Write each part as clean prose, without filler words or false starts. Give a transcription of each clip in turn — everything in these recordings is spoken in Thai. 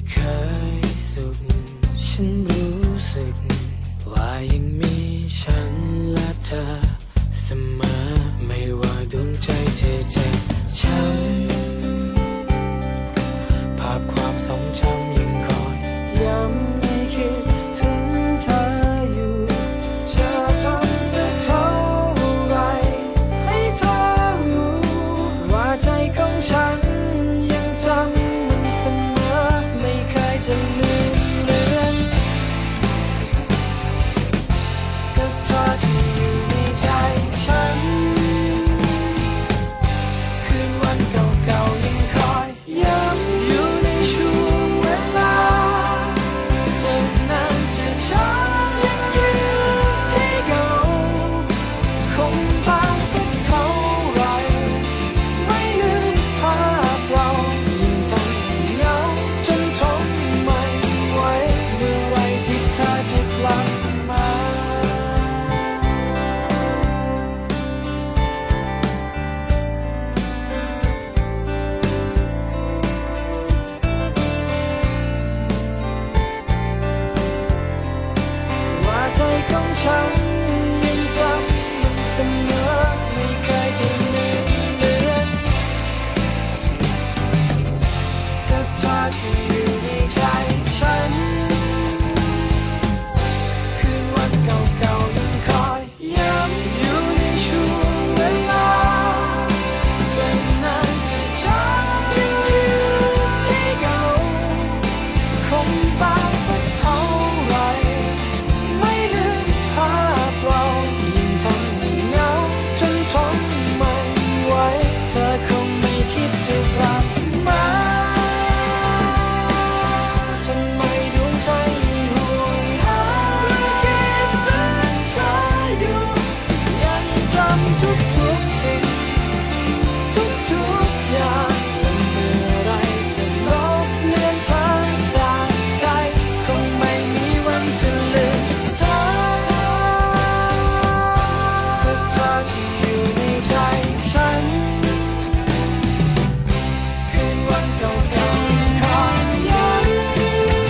เคยสุขฉันรู้สึกว่ายังมีฉันและเธอเสมอไม่ว่าดวงใจจะเจ็บช้ำภาพความทรงจำยังคอยย้ำให้คิดถึงเธออยู่จะทำสักเท่าไรให้เธอรู้ว่าใจของฉันยังจำมันเสมอไม่เคยจะลืมเลือนกับเธอที่อยู่ในใจฉันคืนวันเก่าๆยังคอยย้ำอยู่ในช่วงเวลาจะนานจะช้ายังยืนที่เก่าคงบางสักเท่าไรไม่ลืมภาพเรายิ่งทำให้เหงาจนทนไม่ไหวเมื่อไรที่เธอจะกลับมาว่าใจของฉันยังจำมันเสมอไม่เคยจะลืมเลือนกับเธอที่อยู่ในใจฉันคืนวันเก่าๆยังคอยย้ำอยู่ในช่วงเวลาจะนานจะช้ายังยืนที่เก่าคงบางสักเท่าไรไม่ลืมภาพเรายิ่งทำให้เหงาจนทนไม่ไหวเธอคงไม่คิดจะกลับมาทำไมดวงใจห่วงหาและคิดถึงเธออยู่ยังจำทุกๆสิ่งทุกๆอย่างและเมื่อไรจะลบเลือนเธอจากใจคงไม่มีวันจะลืมเธอกับเธอที่อยู่ในใจฉันคืนวันเก่าๆคอยย้ำอยู่ใน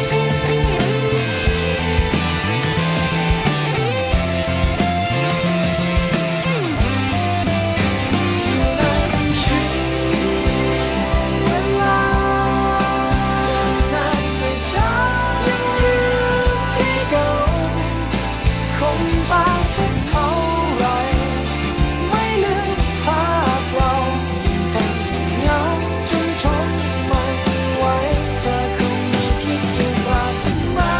ช่วงเวลาจะนานจะช้ายังยืนที่เก่าคงบางสักเท่าไรไม่ลืมภาพเรายิ่งทำให้เหงาจนทนไม่ไหวเธอคงไม่คิดจะกลับมา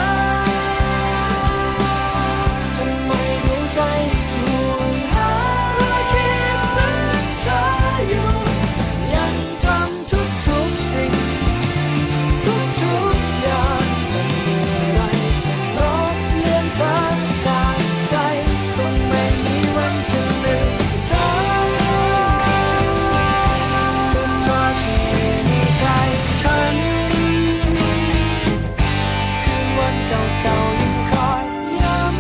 ทำไมดวงใจห่วงหาและคิดถึงเธออยู่ยังจำทุกๆสิ่งทุกๆอย่างและเมื่อไรจะลบเลือนเธอจากใจคงไม่มีวันจะลืมเธอกับเธอที่อยู่ในใจฉันคืนวันเก่าๆยังคอยย้ำ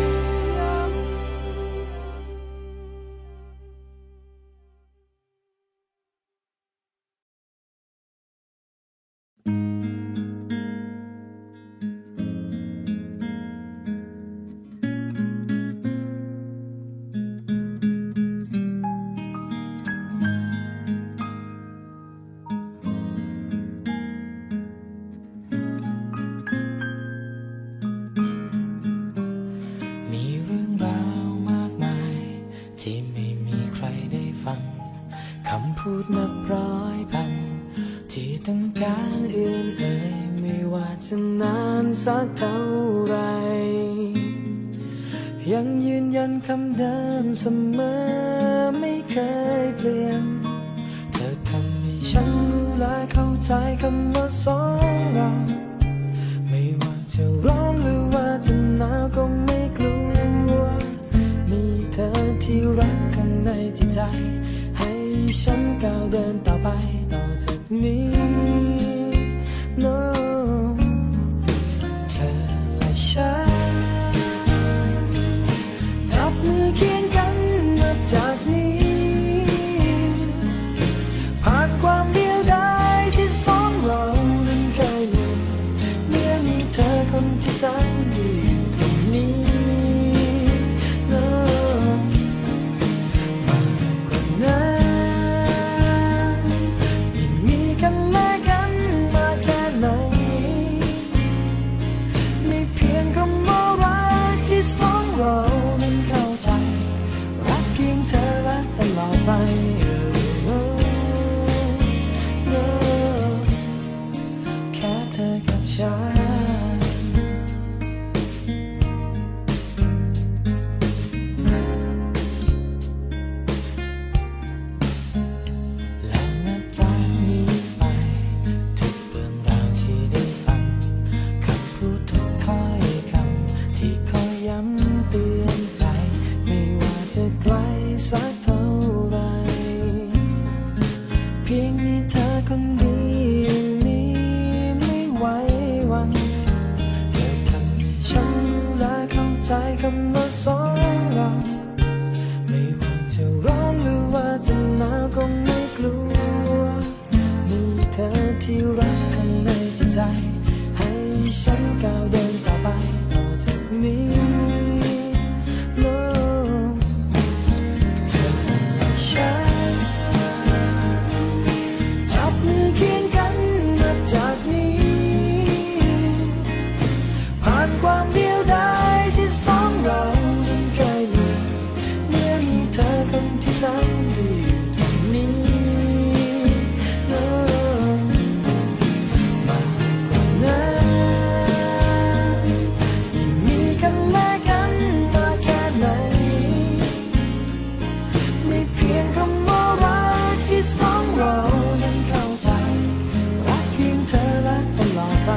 มีเรื่องราวมากมายที่ไม่มีใครได้ฟังคำพูดนับร้อยพันที่ต้องการเอื้อนเอ่ยไม่ว่าจะนานสักเท่าไรยังยืนยันคำเดิมเสมอไม่เคยเปลี่ยนเธอทำให้ฉันรู้และเข้าใจคำว่าสองเราไม่ว่าจะร้อนหรือว่าจะหนาวก็ไม่กลัวมีเธอที่รักข้างในจิตใจให้ฉันก้าวเดินต่อไปต่อจากนี้ No เธอและฉันจับมือเคียงกันนับจากนี้ผ่านความเดียวดายที่สองเรานั้นเคยมีพียงมีเธอคนเดียวนี้ไม่ไหววันเธอทำให้ฉันรู้และเข้าใจคำว่าสองเราไม่ว่าจะร้อนหรือว่าจะหนาวก็ไม่กลัวมีเธอที่รักข้างในจิตใจให้ฉันก้าวเดินต่อไปต่อจากนี้ความเดียวดายที่สองเรานั้นเคยมีเมื่อมีเธอคนที่แสนดีอยู่ตรงนี้มากกว่านั้นยิ่งมีกันและกันมาแค่ไหนไม่เพียงคำว่ารักที่สองเรานั้นเข้าใจรักเพียงเธอและตลอดไป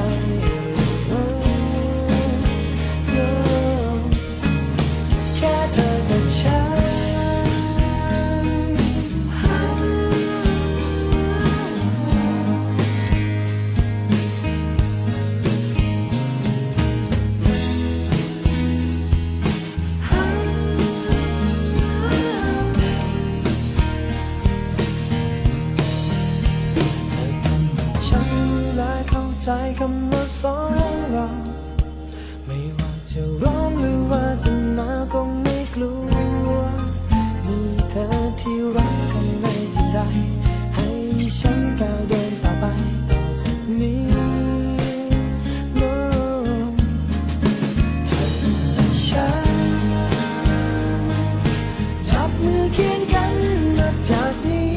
ใจคำว่าสองเราไม่ว่าจะร้อนหรือว่าจะหนาวก็ไม่กลัวมีเธอที่รักข้างในจิตใจให้ฉันก้าวเดินต่อไปต่อจากนี้เธอและฉันจับมือเคียงกันนับจากนี้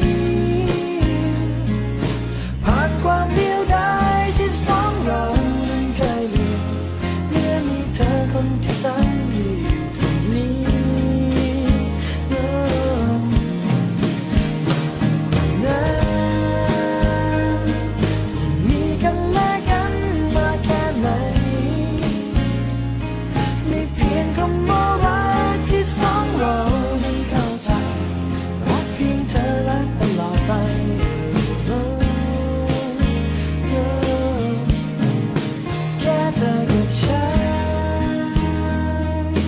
ผ่านความเดียวดายที่สองเรานั้นเคยมีเมื่อมีเธอคนที่แสนดีอยู่ตรงนี้มากกว่านั้นมีกันและกันมาแค่ไหนไม่เพียงคำว่ารักที่สองเรานั้นเข้าใจรักเพียงเธอและตลอดไปเธอกับฉัน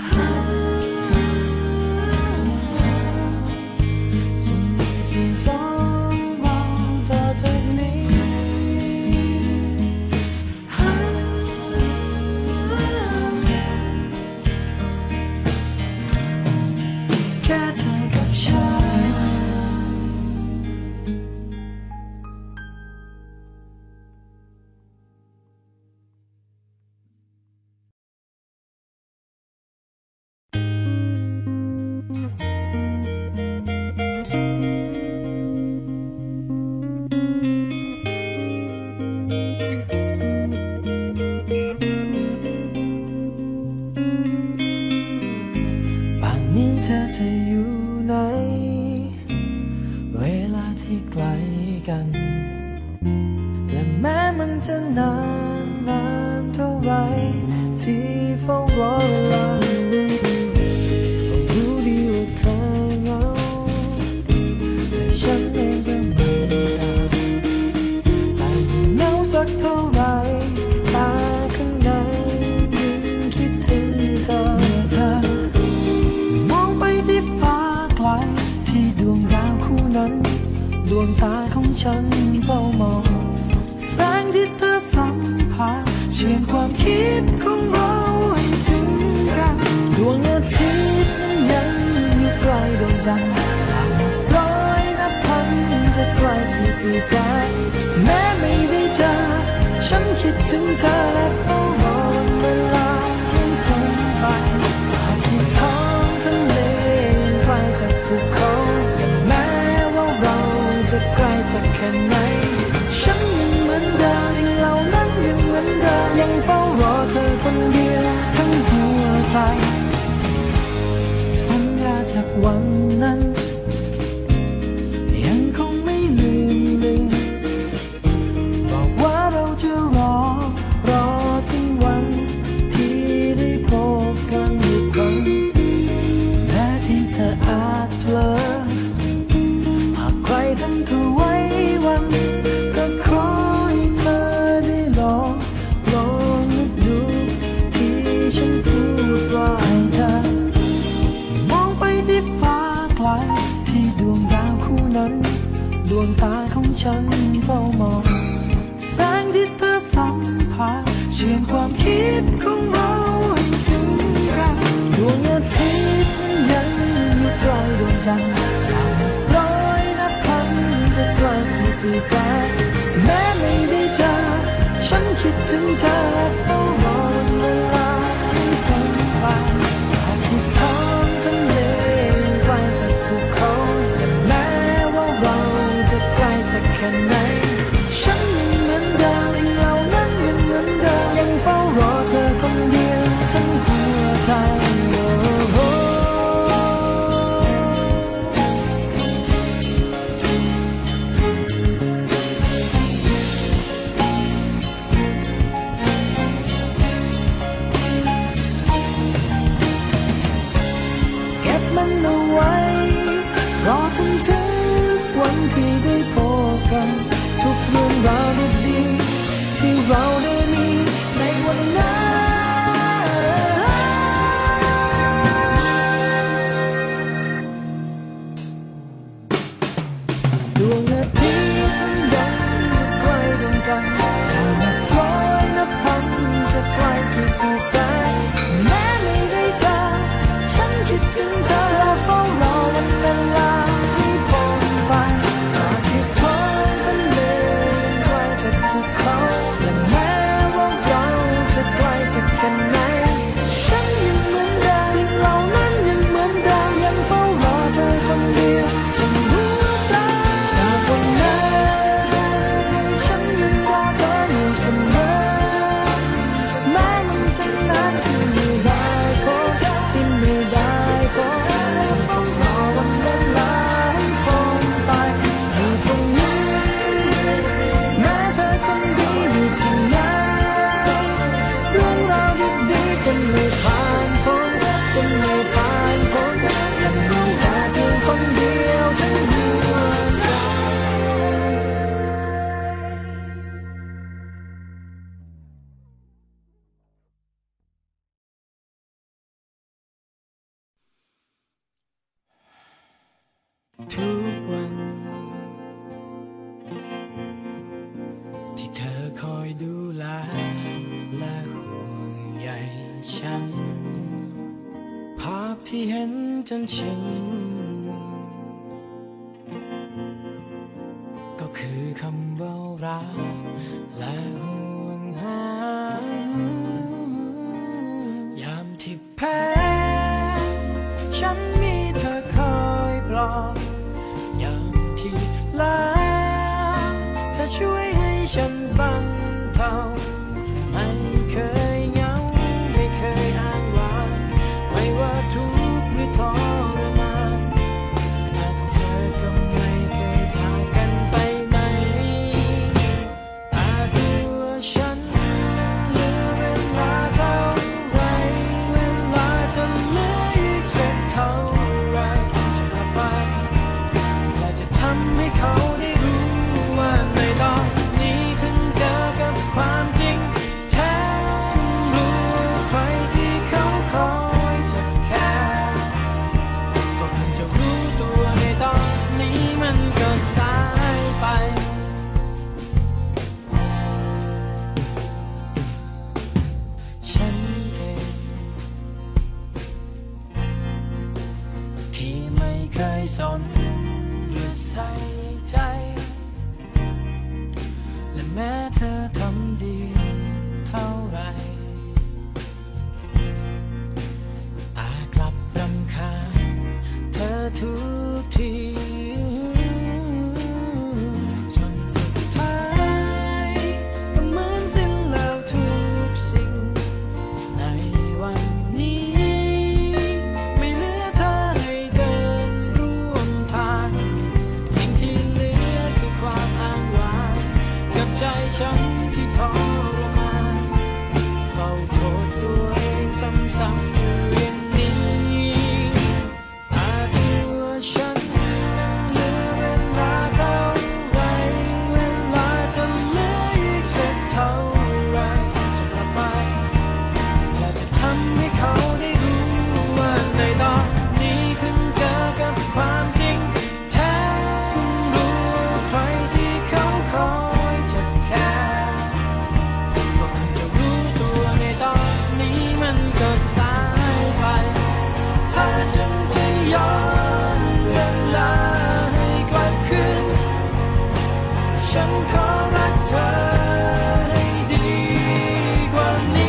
จะมีเพียงสองเราต่อจากนี้แค่เธอกับฉันนี้เธอจะอยู่ไหนเวลาที่ไกลกันและแม้มันจะนานเท่าไรที่เฝ้ารอเวลารู้ดีว่าเธอเหงาแต่ฉันเองก็ไม่ต่างแต่ยิ่งเหงาสักเท่าไรตาข้างในยิ่งคิดถึงเธอที่ฟ้าไกลที่ดวงดาวคู่นั้นดวงตาของฉันเฝ้ามองแสงที่เธอสัมผัสเชื่อมความคิดของเราให้ถึงกันดวงอาทิตย์นั้นยังอยู่ไกลดวงจันทร์ดาวนับร้อยนับพันจะไกลกี่ปีแสนแม้ไม่ได้เจอฉันคิดถึงเธอและเฝ้ารอวันเวลาให้พ้นไปที่ท้องทะเลจากภูเขาแม้ว่าเราจะไกลสักแค่ไหนฉันยังเหมือนเดิมสิ่งเหล่านั้นยังเหมือนเดิมยังเฝ้ารอเธอคนเดียวทั้งหัวใจสัญญาจากวันนั้นยังคงไม่ลืมบอกว่าเราจะรอถึงวันที่ได้พบกันอีกครั้งแม้ที่เธออาจเผลอหากใครทำเธอไว้ฉันเฝ้ามองแสงที่เธอสัมผัสเชื่อมความคิดของเราให้ถึงกันดวงอาทิตย์นั้นยังอยู่ใกล้ดวงจันทร์ดาวนับร้อยนับพันจะใกล้กี่ปีแสนแม้ไม่ได้เจอฉันคิดถึงเธอและเฝ้ารอวันเวลาให้พ้นไปอาทิตย์ท้องทะเลยังไกลจากภูเขาและแม้ว่าเราจะไกลสักแค่ไหนฉันยังเหมือนเดิมสิ่งเหล่านั้นยังเหมือนเดิมยังเฝ้ารอเธอคนเดียวทั้งหัวใจรอจนถึงวันที่ได้พบกันทุกเรื่องราวดีๆที่เราได้มีในวันนั้นดวงอาทิตย์นั้นยังอยู่ใกล้ดวงจันทร์ดาวนับร้อยนับพันจะไกลกี่ปีแสนแม้ไม่ได้เจอฉันคิดถึงเธอและเฝ้ารอวันเวลาสักแค่ไหนฉันยังเหมือนเดิมสิ่งเหล่านั้นยังเหมือนเดิมยังเฝ้ารอเธอคนเดียวทั้งหัวใจจากวันนั้นฉันยังรอเธออยู่เสมอแม้มันจะนานที่ไม่ได้พบที่ไม่ได้พบและเฝ้ารอวันเวลาให้พ้นไปอยู่ตรงนี้แม้เธอคนดีอยู่ที่ไหนฉันไม่ผ่านพ้นฉันไม่ผ่านพ้นยังเฝ้าเธอเพียงคนเดียวทั้งหัวใจทุกวันที่เธอคอยดูแลและห่วงใยฉันภาพที่เห็นจนชินก็คือคำว่ารักและห่วงหายามที่แพ้ฉันมีเธอคอยปลอบยามที่ลาเธอช่วยให้ฉันบรรเทาไม่เคยเหงาไม่เคยอ้างว้างไม่ว่าทุกข์หรือทรมานแต่เธอก็ไม่เคยจากกันไปไหนแต่ตัวฉันเหลือเวลาเท่าไรเวลาจะเหลืออีกสักเท่าไรจะกลับไปและจะทำให้เขาได้รู้ว่าในตอนนี้เพิ่งเจอกับความจริงแท้เพิ่งรู้ใครที่เขาคอยจะแค่ก็เพิ่งจะรู้ตัวในตอนนี้มันก็สายไปฉันเองที่ไม่เคยสนหรือใส่ใจและแม้เธอทำดีเท่าไรแต่กลับรำคาญเธอทุกทีจนสุดท้ายก็เหมือนสิ้นแล้วทุกสิ่งในวันนี้ไม่เหลือเธอให้เดินร่วมทางสิ่งที่เหลือคือความอ้างว้างกับใจฉันที่ทรมานเฝ้าโทษตัวเองซ้ำๆอยู่อย่างนี้แต่ตัวฉันเหลือเวลาเท่าไรเวลาจะเหลืออีกสักเท่าไรจะกลับไปและจะทำให้เขาได้รู้ว่าในตอนนี้เพิ่งเจอกับความจริงแท้เพิ่งรู้ใครที่เขาฉันขอรักเธอให้ดีกว่านี้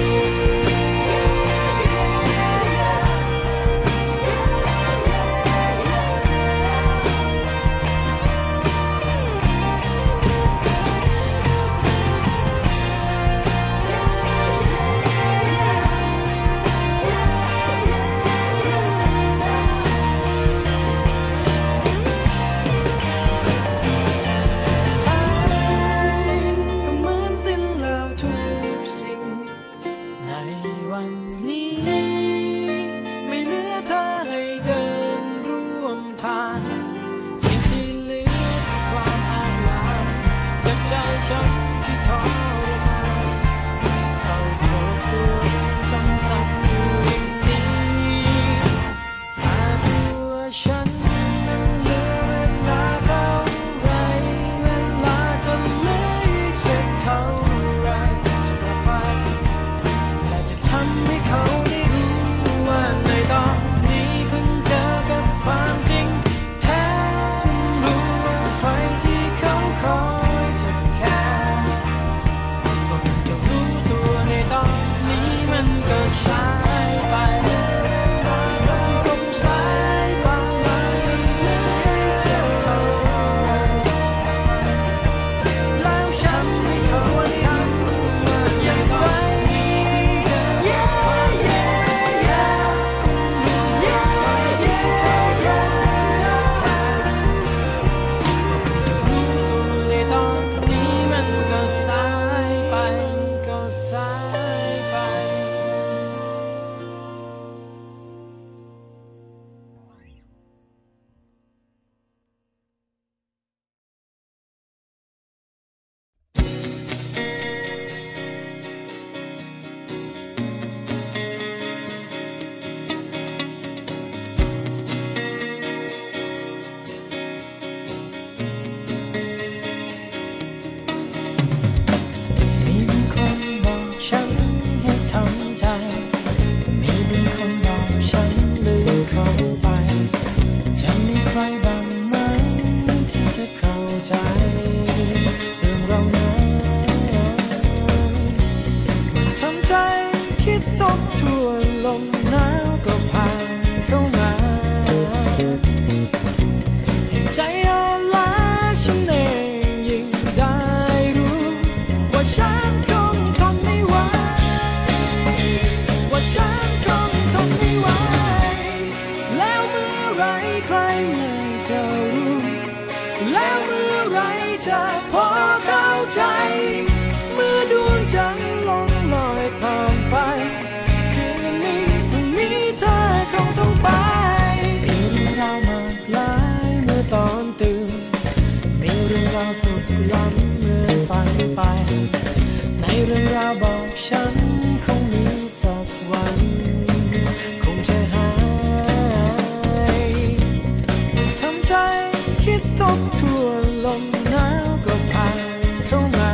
เรื่องราวบอกฉันคงมีสักวันคงจะหายทำใจคิดทบทวนลมหนาวก็ผ่านเข้ามา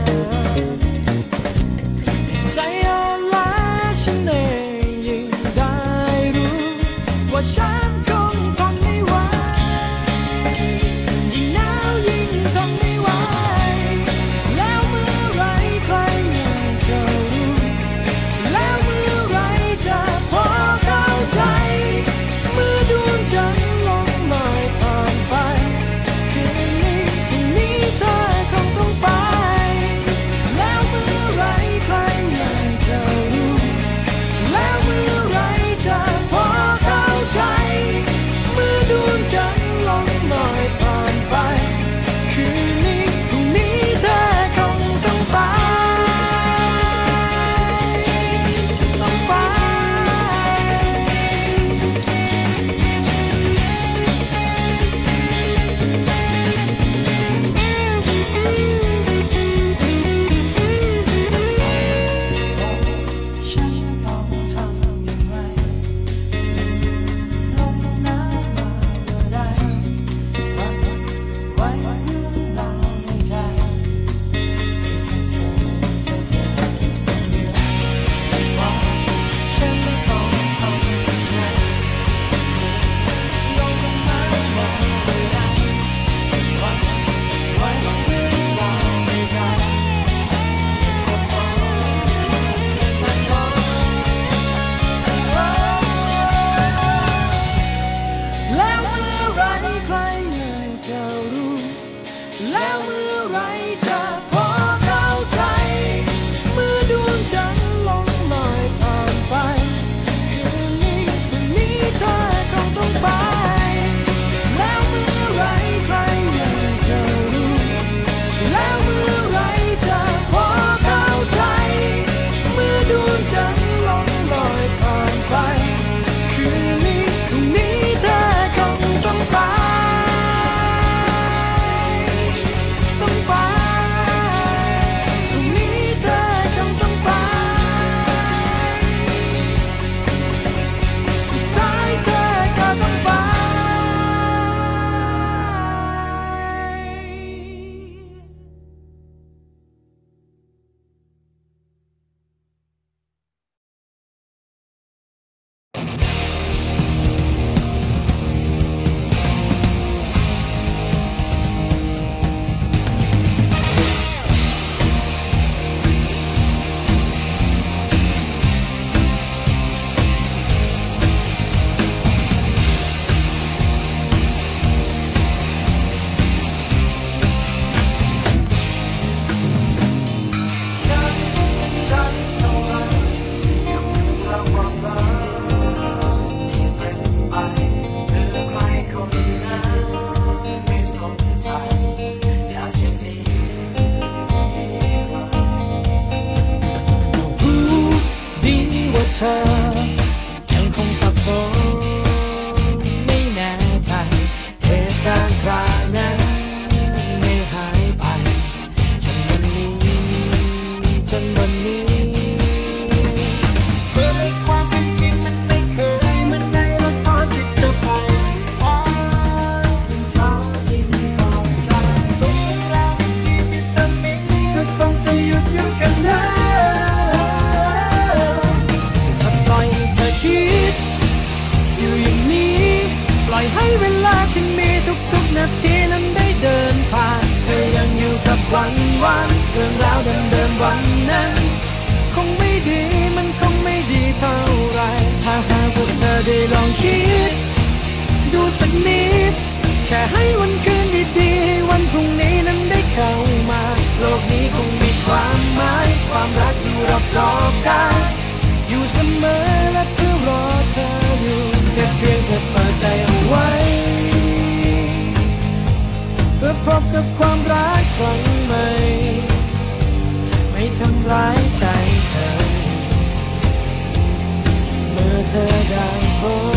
ใจอ่อนล้าฉันเองยิ่งได้รู้ว่าฉันคงทนไม่ไหวยิ่งหนาวยิ่งทนไม่ไหวแล้วเมื่อไรใครจะรู้แล้วเมื่อไรแล้วเมื่อไรจะพอเข้าใจเมื่อดวงจันทร์ลงลอยผ่านไปคืนนี้วันนี้เธอคงต้องไปแล้วเมื่อไรใครอยากจะรู้แล้วเมื่อไรจะพอเข้าใจเมื่อดวงจันทร์ลงลอยผ่านไปคืนนี้พรุ่งนี้เธอคงต้องไปต้องไปพรุ่งนี้เธอคงต้องไปสุดท้ายเธอก็ต้องไปเธอยังคงสับสนไม่แน่ใจเหตุการณ์คราวนั้นไม่หายไปจนวันนี้เมื่อในความเป็นจริงมันไม่เคยเหมือนในละครที่เธอไปอ๋อเท่าที่เข้าใจทุกเรื่องราวดีที่เธอมีก็คงจะหยุดอยู่กันได้อยู่อย่างนี้ปล่อยให้เวลาที่มีทุกๆนาทีนั้นได้เดินผ่านเธอยังอยู่กับวันเรื่องราวเดิมๆวันนั้นคงไม่ดีมันคงไม่ดีเท่าไรถ้าหากว่าเธอได้ลองคิดดูสักนิดแค่ให้วันคืนดีๆวันพรุ่งนี้นั้นได้เข้ามาโลกนี้คงมีความหมายความรักอยู่รอบๆกายอยู่เสมอและเพื่อรอเธออยู่แค่เพียงเธอเปิดใจเอาไว้เพื่อพบกับความรักครั้งใหม่ไม่ทำร้ายใจเธอเมื่อเธอได้พบ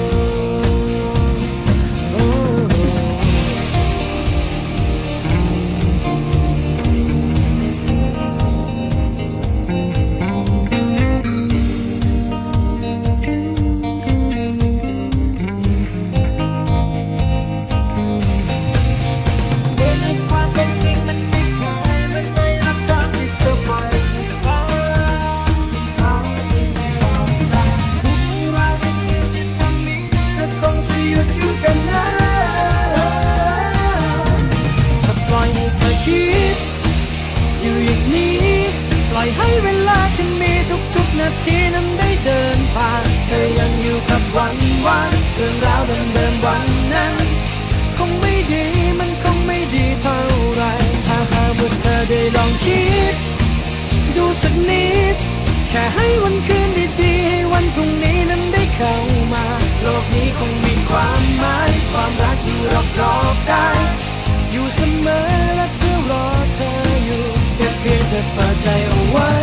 ให้เวลาที่มีทุกๆนาทีนั้นได้เดินผ่านเธอยังอยู่กับวันเรื่องราวเดิมๆวันนั้นคงไม่ดีมันคงไม่ดีเท่าไรถ้าหากว่าเธอได้ลองคิดดูสักนิดแค่ให้วันคืนดีๆวันพรุ่งนี้นั้นได้เข้ามาโลกนี้คงมีความหมายความรักอยู่รอบๆกายอยู่เสมอและเพื่อรอเธออยู่แค่เพียงเธอเปิดใจเอาไว้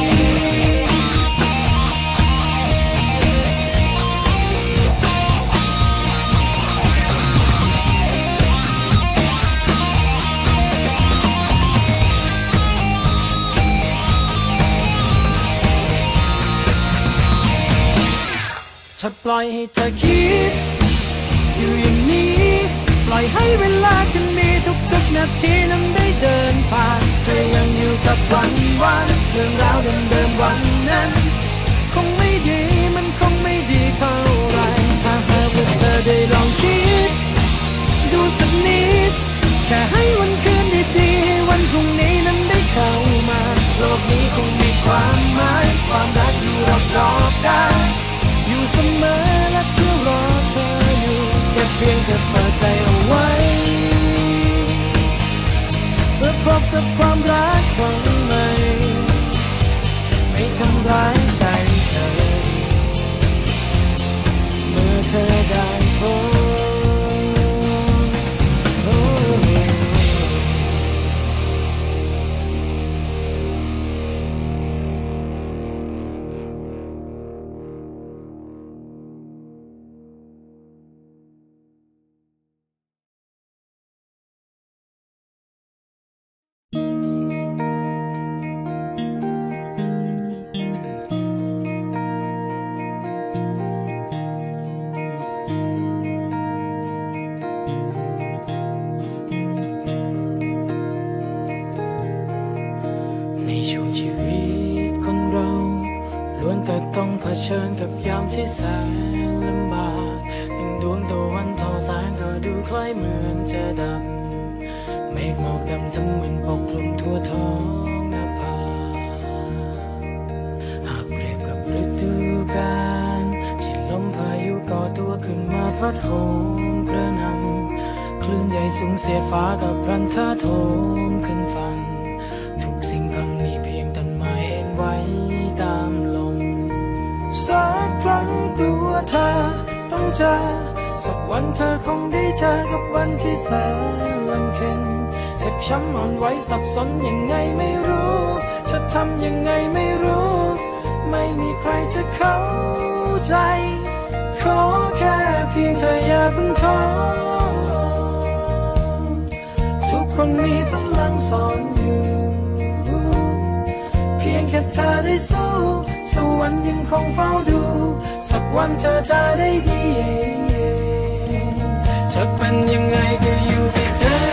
ถ้าปล่อยให้เธอคิดอยู่อย่างนี้ปล่อยให้เวลาที่มีทุกๆนาทีนั้นได้เดินผ่านเธอยังอยู่กับวันเรื่องราวเดิมๆวันนั้นคงไม่ดีมันคงไม่ดีเท่าไรถ้าหากว่าเธอได้ลองคิดดูสักนิดแค่ให้วันคืนดีๆวันพรุ่งนี้นั้นได้เข้ามาโลกนี้คงมีความหมายความรักอยู่รอบๆกายอยู่เสมอและเพื่อรอเธออยู่แค่เพียงเธอเปิดใจเอาไว้พื่อพบกับความรักครั้งใหม่ไม่ทำร้ายใจเธอเมื่อเธอได้พบในช่วงชีวิตคนเราล้วนแต่ต้องเผชิญกับยามที่แสนลำบากยิ่งดวงตะวันทอแสงก็ดูคล้ายเหมือนจะดำเมฆหมอกดำทั้งมึนปกคลุมทั่วท้องนภาหากเปรียบกับฤดูกาลที่ลมพายุก่อตัวขึ้นมาพัดโหมกระหน่ำคลื่นใหญ่สูงเสียดฟ้ากับพลันท่าโถมขึ้นฝั่งสิ่งพังมีเพียงต้นไม้เอ็นไว้ตามลมสักครั้งตัวเธอต้องเจอสักวันเธอคงได้เจอกับวันที่แสนลำเค็ญเจ็บช้ำอ่อนไหวสับสนยังไงไม่รู้จะทำยังไงไม่รู้ไม่มีใครจะเข้าใจขอแค่เพียงเธออย่าเพิ่งท้อทุกคนมีพลังซ่อนอยู่แค่เธอได้สู้สวรรค์ยังคงเฝ้าดูสักวันเธอจะได้ดีจะเป็นยังไงก็อยู่ที่เธอ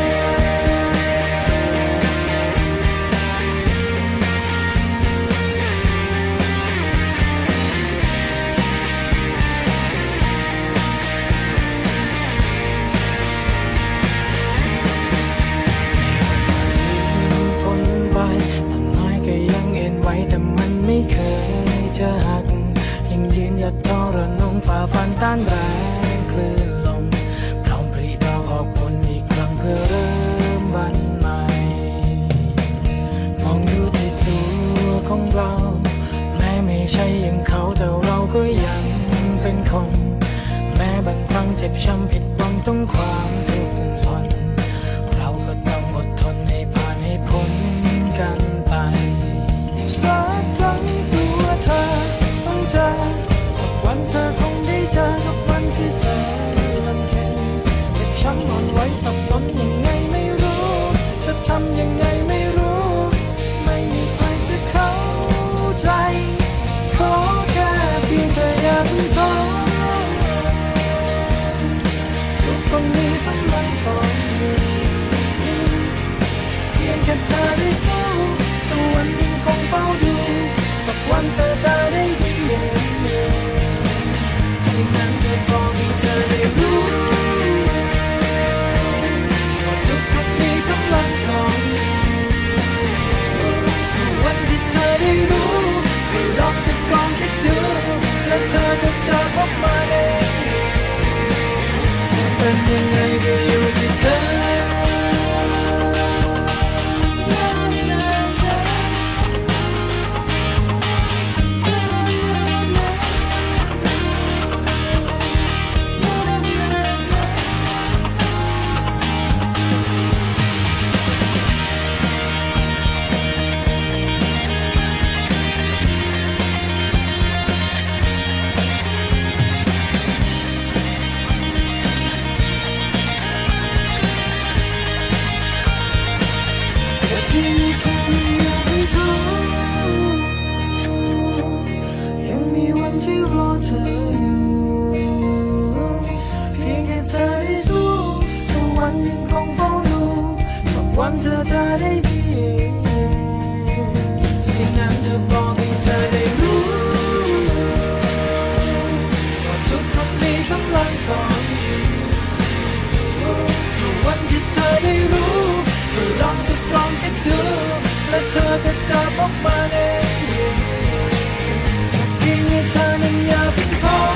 แต่มันไม่เคยจะหักยังยืนหยัดทรนงฝ่าฟันต้านแรงคลื่นลมพร้อมปรีดอกออกผลอีกครั้งเพื่อเริ่มวันใหม่มองดูที่ตัวของเราแม้ไม่ใช่อย่างเขาแต่เราก็ยังเป็นคนแม้บางครั้งเจ็บช้ำผิดหวังต้องความทุกข์ทนเราก็ต้องอดทนให้ผ่านให้พ้นกันไปสักครั้งตัวเธอต้องเจอสักวันเธอคงได้เจอกับวันที่แสนลำเค็ญเจ็บช้ำอ่อนไหวสับสนยังไงไม่รู้จะทำยังไงไม่รู้ไม่มีใครจะเข้าใจขอแค่เพียงเธออย่าเพิ่งท้อทุกคนมีพลังซ่อนอยู่เพียงแค่เธอได้สู้สวรรค์ยังคงเฝ้าดูสักวันเธอจะได้ดีสิ่งนั้นจะบอกให้เธอได้รู้ว่าทุกคนมีพลังซ่อนวันที่เธอได้รู้ให้ลองติดกรองคิดดูและเธอก็จะพบมาเองจะเป็นยังไงก็อยู่ที่เธอวันเธอจะได้ดีสิ่งนั้นจะบอกให้เธอได้รู้ว่าทุกคนมีกำลังซ่อนอยู่วันที่เธอได้รู้ก็ลองทดลองคิดดูและเธอก็จะพบมาเองเพียงให้เธอนั้นอย่าเพิ่งท้อ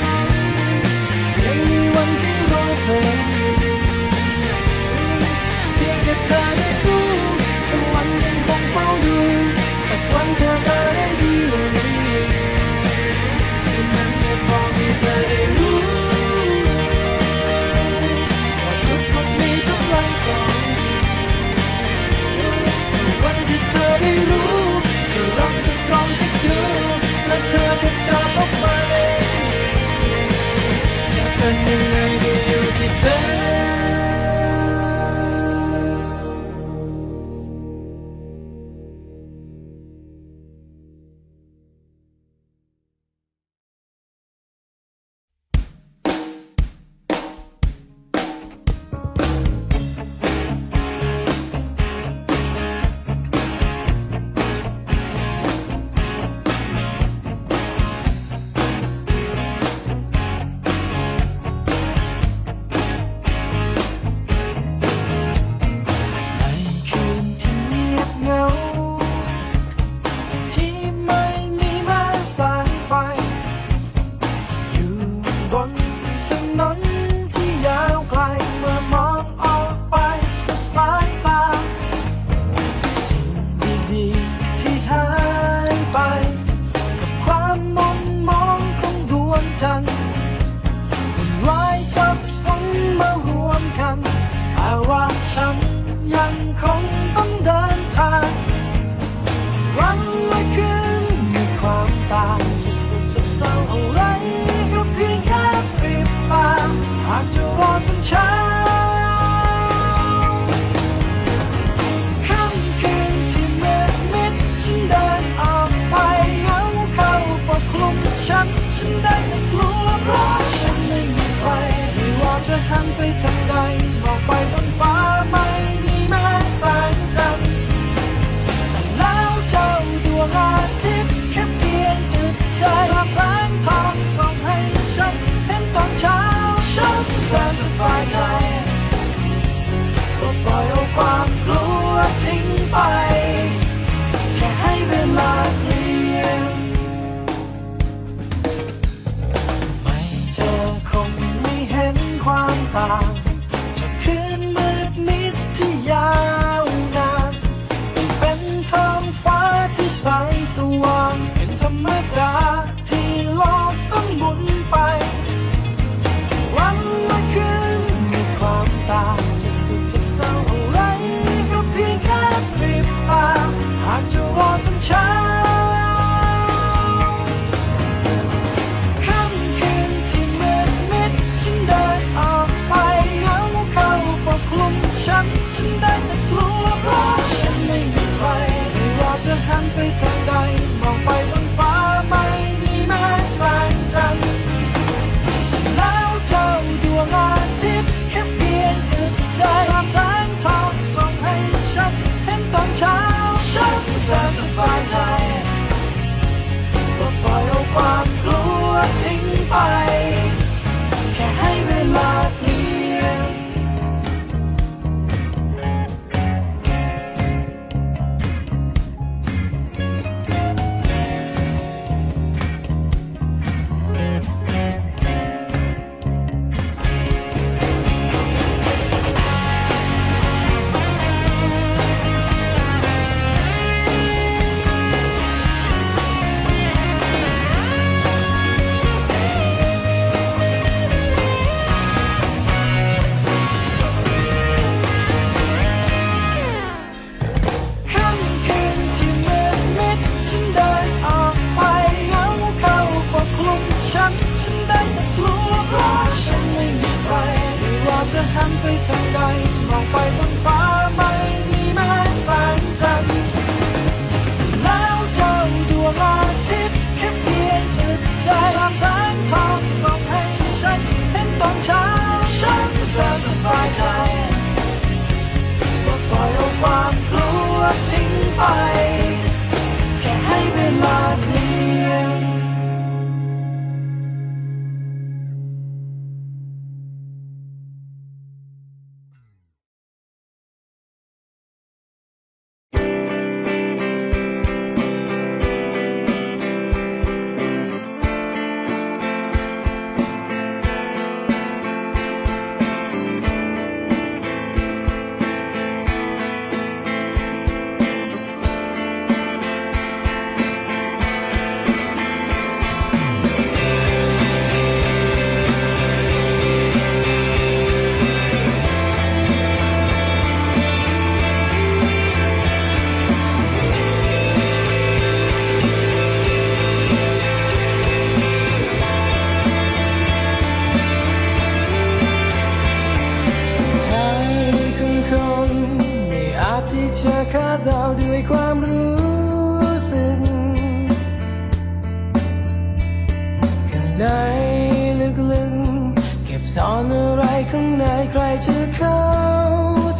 ยังมีวันที่รอเธอยังคงต้องเดินทางวันและคืนมีความต่างจะสุขจะเศร้าอะไรก็เพียงแค่พริบตาหากจะรอจนเช้าค่ำคืนที่มืดมิดฉันเดินออกไปเหงาเข้าปกคลุมฉันได้แต่กลัวเพราะฉันไม่มีใครไม่ว่าจะหันไปทางใดมองไปบนฟ้าไม่มีแม้แสงจันทร์แต่แล้วเจ้าดวงอาทิตย์แค่เพียงอึดใจสาดแสงทองส่องให้ฉันเห็นตอนเช้าฉันแสนสบายใจก็ปล่อยเอาความกลัวทิ้งไปแค่ให้เวลาเปลี่ยนไม่เจอคงไม่เห็นความต่างจากคืนมืดมิดที่ยาวนานไม่เป็นท้องฟ้าที่ใสสว่างเป็นธรรมดาที่โลกต้องหมุนไปวันและคืนมีความต่างจะสุขจะเศร้าอะไรก็เพียงแค่พริบตาหากจะรอจนเช้าค่ำคืนที่มืดมิดฉันเดินออกไปเหงาเข้าปกคลุมฉันได้แต่กลัวเพราะฉันไม่มีใครไม่ว่าจะหันไปทางใดมองไปบนฟ้าไม่มีแม้แสงจันทร์แล้วเจ้าดวงอาทิตย์แค่เพียงอึดใจสาดแสงทองส่องให้ฉันเห็นตอนเช้าฉันแสนสบายใจก็ปล่อยเอาความกลัวทิ้งไปแค่ให้เวลาเปลี่ยนจะหันไปทางใดมองไปบนฟ้าไม่มีแม้แสงจันทร์แล้วเจ้าดวงอาทิตย์แค่เพียงอึดใจสาดแสงทองส่องให้ฉันเห็นตอนเช้าฉันแสนสบายใจก็ปล่อยเอาความกลัวทิ้งไปแค่ให้เวลาเปลี่ยนที่จะคาดเดาด้วยความรู้สึกข้างในลึกๆเก็บซ่อนอะไรข้างในใครจะเข้าใจ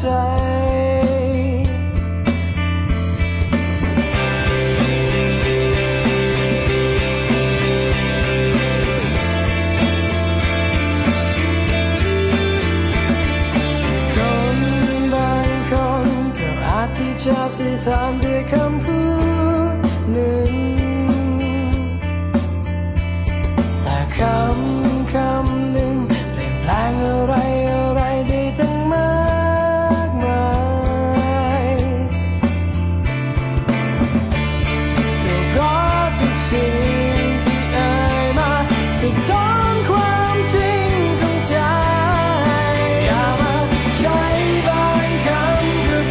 จะสื่อสารด้วยคำพูดหนึ่งแต่คำหนึ่งเปลี่ยนแปลงอะไรได้ทั้งมากมายก็เพราะทุกสิ่งที่เอ่ยมาสะท้อนความจริงของใจอย่ามาใช้บางคำเพื่อ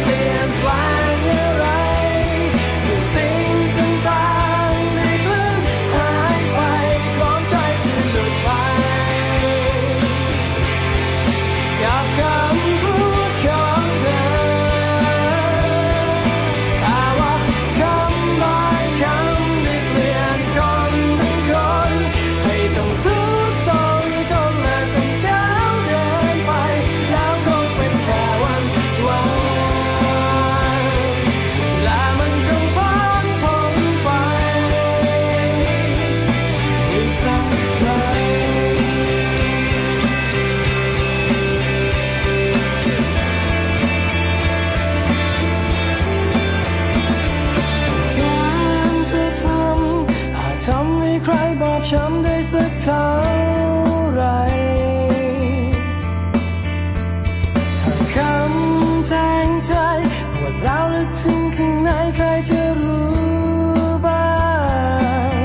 ช้ำได้สักเท่าไรถ้าคำแทงใจว่าเราลึกถึงข้างในใครจะรู้บ้าง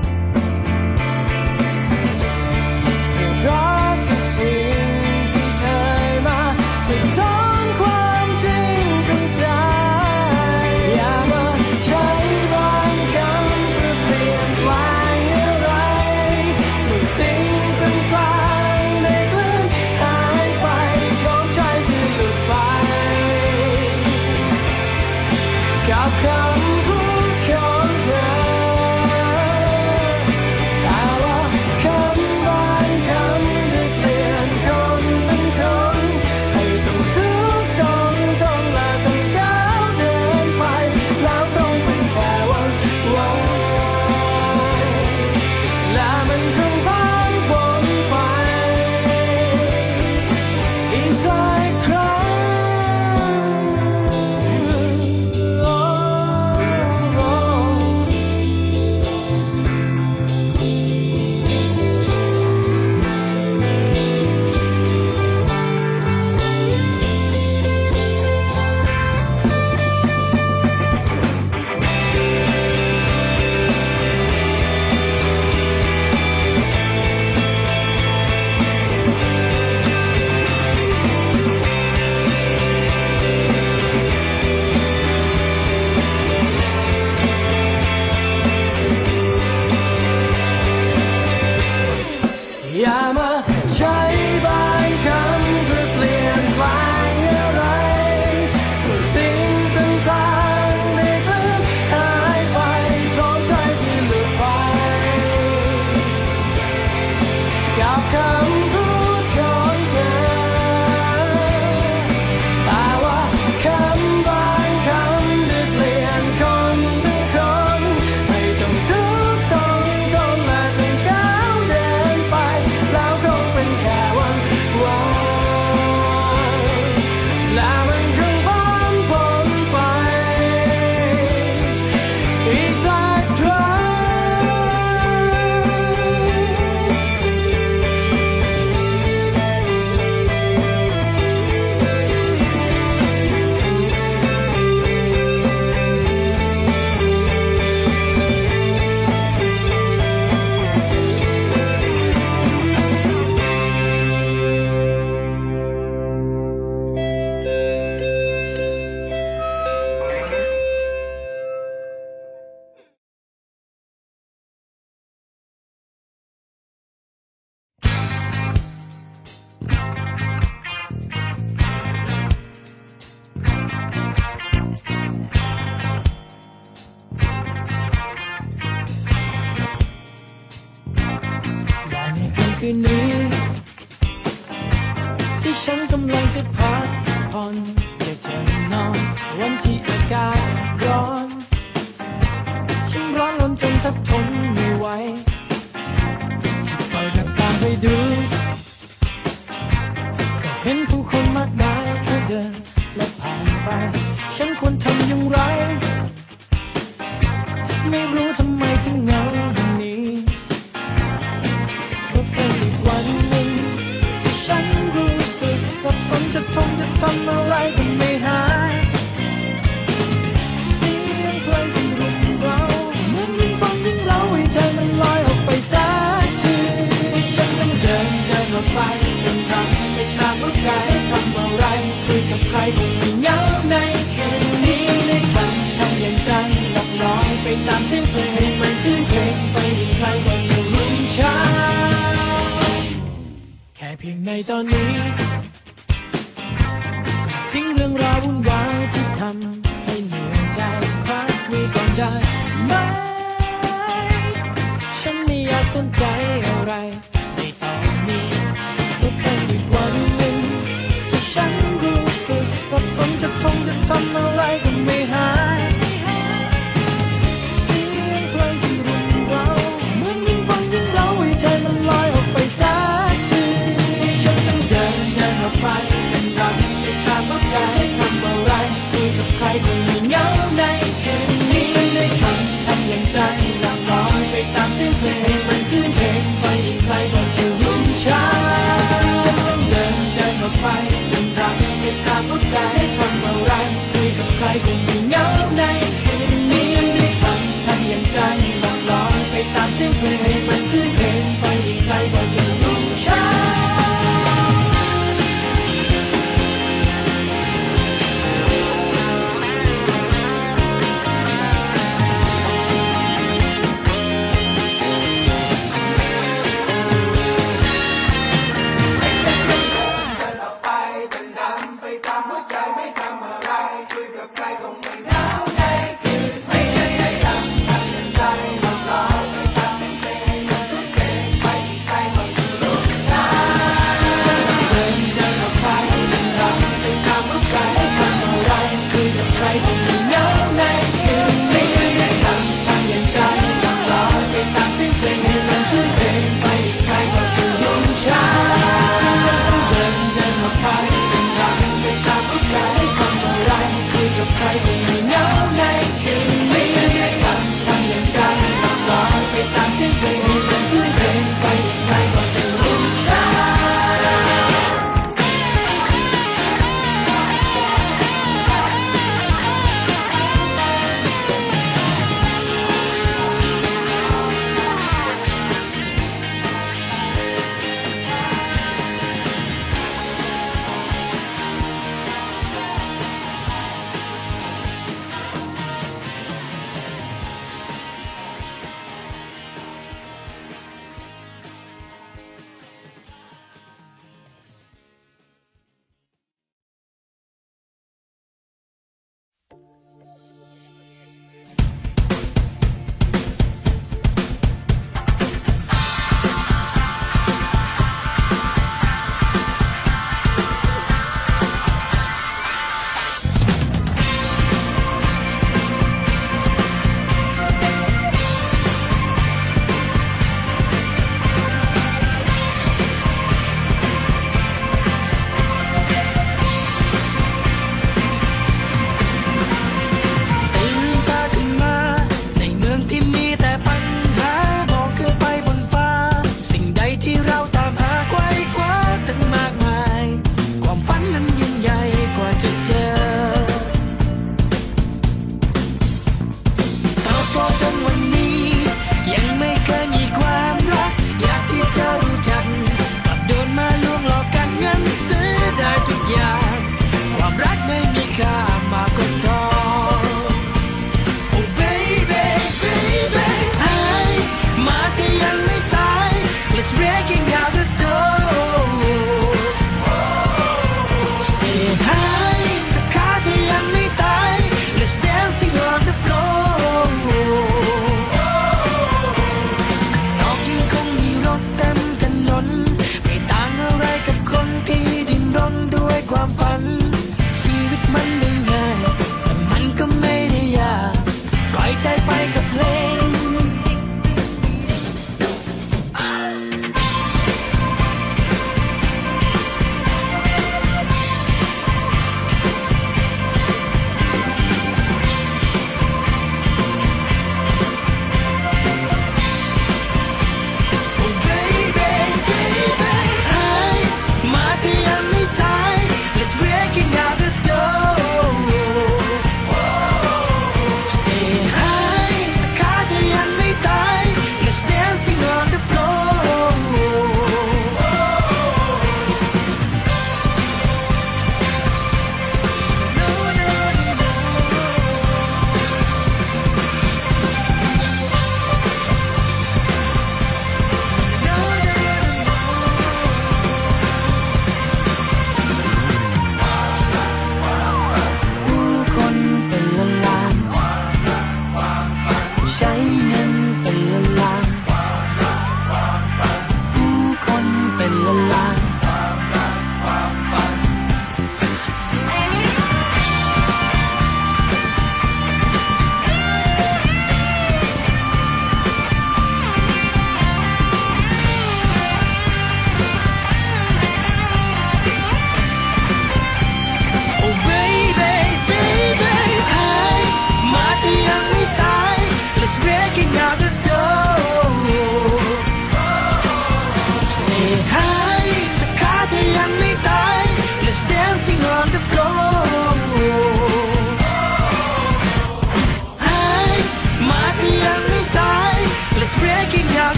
รักทุกสิ่งที่เอ่ยมาสะท้อนความจริงเป็นใจอย่ามาใช้บางคำเพื่อเปลี่ยนแปลงอะไรเมื่อสิ่งต่างๆในคลื่นหายไปพร้อมใจที่หลุดไปกับคำพูดของเธอแต่ว่าคำบางคำได้เปลี่ยนคนเป็นคนให้ต้องทุกข์ต้องทนและต้องก้าวเดินไปแล้วคงเป็นแค่วันและมันคงผ่านพ้นไปอีกสักครั้งอย่ามาใช้บางคำเพื่อเปลี่ยนแปลงอะไรเมื่อสิ่งต่างๆในคลื่นหายไปพร้อมใจที่หลุดไปกับคำพูดของเธอแต่ว่าคำบางคำได้เปลี่ยนคนเป็นคนให้ต้องทุกข์ต้องทนและต้องก้าวเดินไปแล้วคงเป็นแค่วันและมันคงผ่านพ้นไปอีกสักครั้ง และในคืนนี้ที่ฉันกำลังจะพักผ่อนอยากจะนอนวันที่อากาศร้อนฉันร้อนรนจนแทบทนไม่ไหวเปิดหน้าต่างไปดูก็เห็นผู้คนมากมายแค่เดินและผ่านไปฉันควรทำอย่างไรไม่รู้ทำไมถึงเหงาอย่างนี้ก็เป็นอีกวันหนึ่งที่ฉันรู้สึกสับสนจะทำอะไรก็ไม่หายเสียงเพลงที่รุมเร้าเหมือนยิ่งฟังยิ่งเร้าให้ใจมันลอยออกไปสักทีฉันต้องเดินออกไปเดินรำไปตามหัวใจทำอะไรคุยกับใครคงไม่เหงาในคืนนี้ฉันได้ทำอย่างใจหลอกลอยไปตามเสียงเพลงให้มันขึ้นเพลงไปยิ่งไกลกว่าจะรุ่งเช้าแค่เพียงในตอนนี้ทิ้งเรื่องราววุ่นวายที่ทำให้เหนื่อยใจพักไว้ก่อนได้ไหมฉันไม่อยากสนใจอะไรในตอนนี้ก็เป็นอีกวันหนึ่งที่ฉันรู้สึกสับสนจะทำอะไรก็ไม่หายเสียงเพลงที่รุมเร้าเหมือนยิ่งฟังยิ่งเร้าให้ใจมันลอยออกไปสักทีฉันต้องเดินออกไปเป็นรักไปตามหัวใจทำอะไรคุยกับใครคงไม่เหงาในคืนนี้ฉันได้ทำคงไม่เหงาในคืนนี้ฉันได้ทำอย่างใจลองไปตามเสียงเพลงให้มันคลื่นเพลงไปอีกไกลกว่าจะรู้ช้าใครคง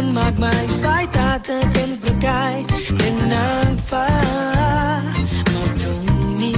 คนมากมายสายตาเธอเป็นประกายเป็นนางฟ้ามาตรงนี้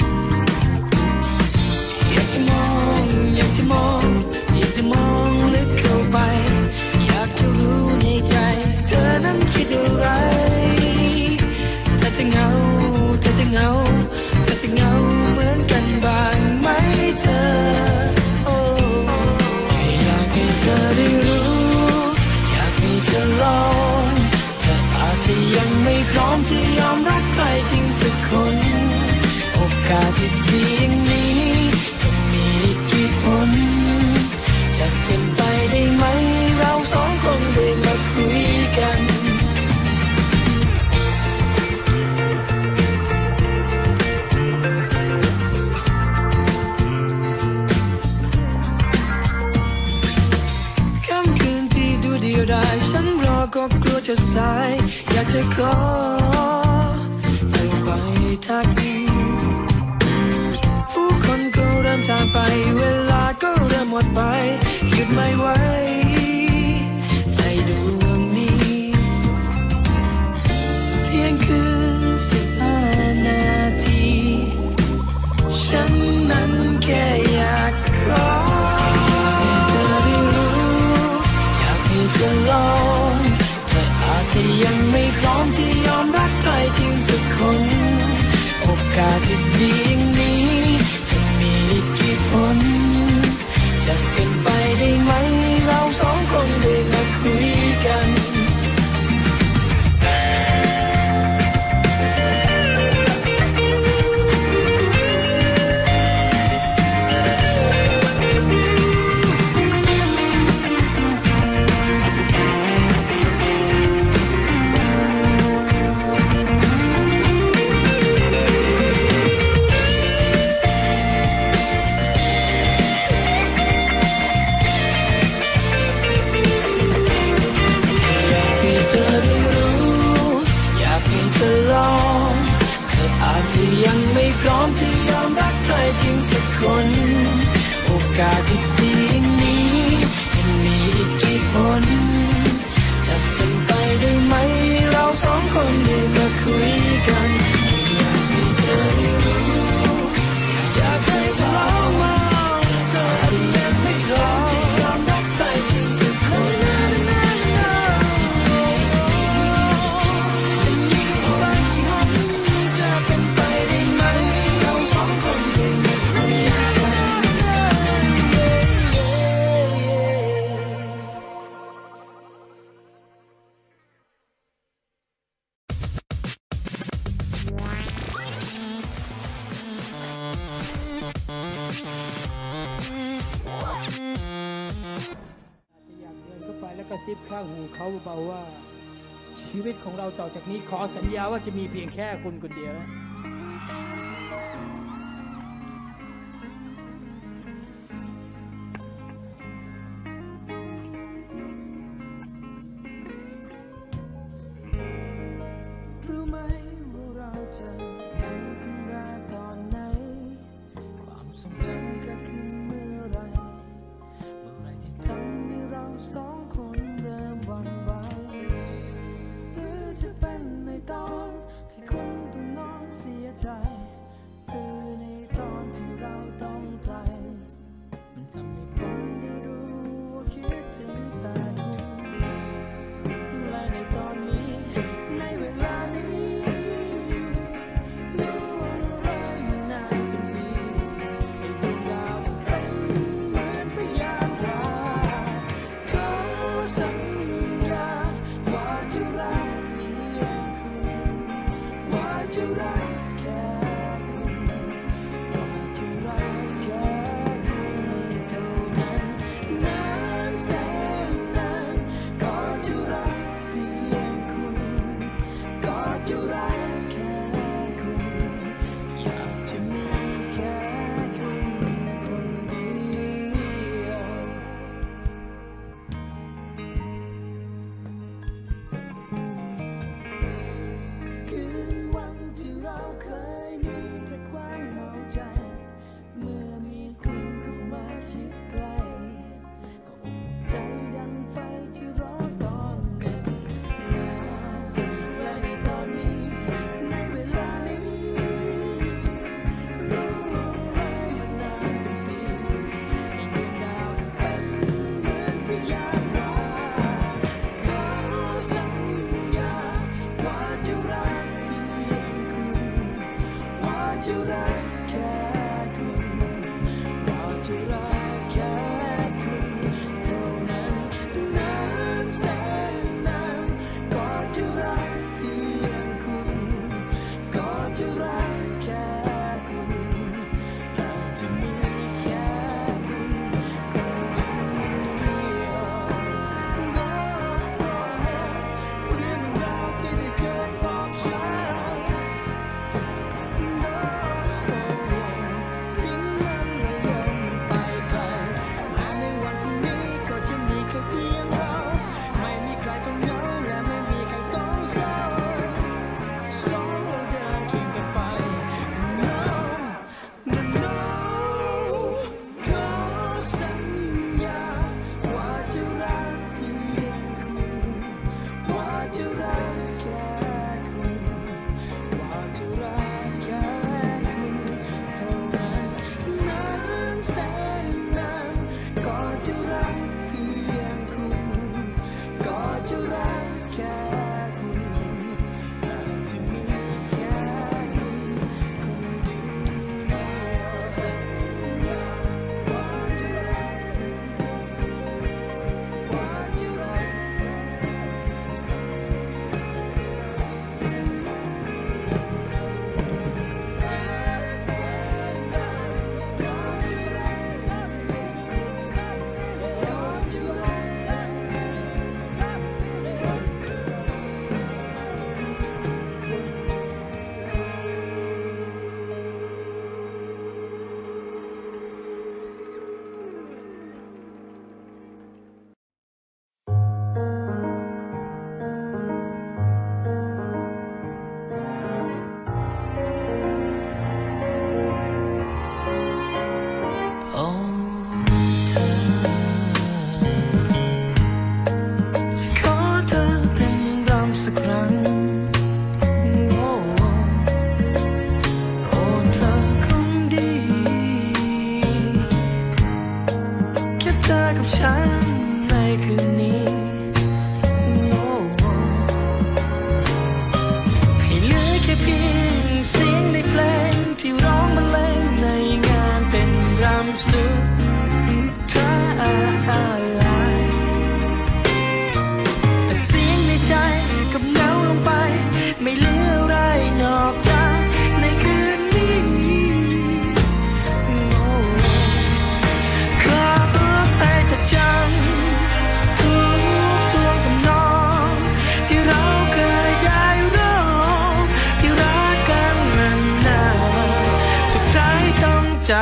อยากจะมองอยากจะมองอยากจะมองลึกเข้าไปอยากจะรู้ในใจเธอนั้นคิดอะไรเธอจะเหงาเธอจะเหงาเธอจะเหงาเหมือนกันบ้างไหมเธอโอ้อยากให้เธอได้รู้อยากให้เธอลองเธออาจจะยังไม่พร้อมที่ยอมรับใครจริงสักคนโอกาสที่ดีอย่างนี้จะมีกี่คนจะเป็นไปได้ไหมเราสองคนได้มาคุยกันค่ำคืนที่ดูเดียวดายฉันรอก็กลัวจะสายอยากจะขอเธอไปทักผู้คนก็เริ่มจากไปเวลาก็เริ่มหมดไปหยุดไม่ไหวใจดวงนี้เที่ยงคืน15 นาทีฉันนั้นแค่อยากขอให้เธอได้รู้อยากให้เธอลองเธออาจจะยังไม่พร้อมที่ยอมรักใครจริงสักคนโอกาสที่ดีอย่างนี้จะมีกี่คนจะเป็นไปได้ไหมเราสองคนได้มาคุยกันยังไม่พร้อมที่ยอมรักใครจริงสักคนโอกาสที่ดีอย่างนี้จะมีอีกกี่คนจะเป็นไปได้ไหมเราสองคนได้มาคุยกันอยากให้เธอได้รู้อยากให้เธอลองมองเธออาจจะยังไม่พร้อมที่ยอมรักใครจริงสักคนกระซิบข้างหูเขาเบาๆว่าชีวิตของเราต่อจากนี้ขอสัญญาว่าจะมีเพียงแค่คุณคนเดียวนะรู้ไหมว่าเราจะเป็นคนแรกตอนไหนความทรงจำเกิดขึ้นเมื่อไรที่ทำให้เราสองคนเริ่มหวั่นไหวหรือจะเป็นในตอนที่คนต้องนอนเสียใจหรือในตอนที่เราต้องไกลมันทำให้ผมได้รู้ว่าคิดถึงแต่คุณและในตอนนี้ในเวลานี้รู้เลยมันนานเป็นปีให้ดวง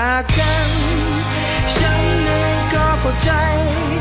จากกันฉันเองก็เข้าใจ